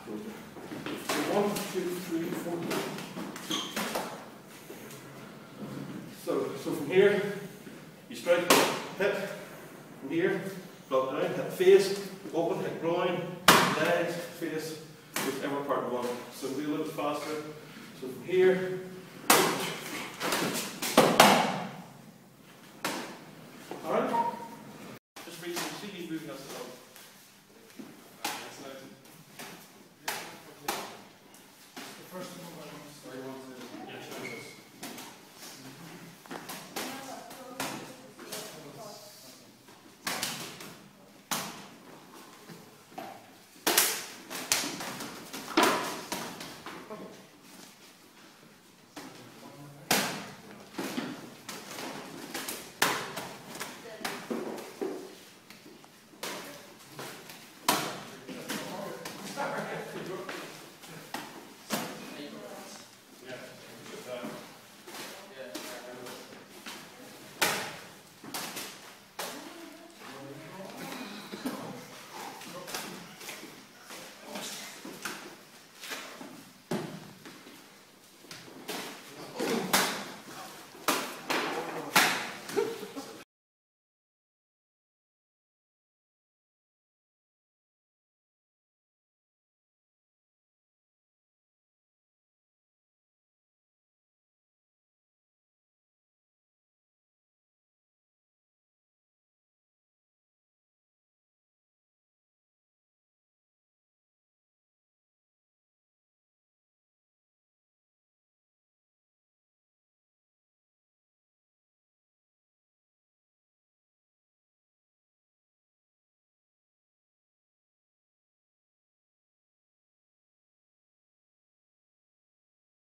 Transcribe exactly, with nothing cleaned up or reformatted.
So one, two, three, four. So, so from here, you strike hip, from here, drop down, hit face, open, hit groin, legs, face, whichever part you want. So do a little bit faster. So from here, alright? Just reach and see you moving us along.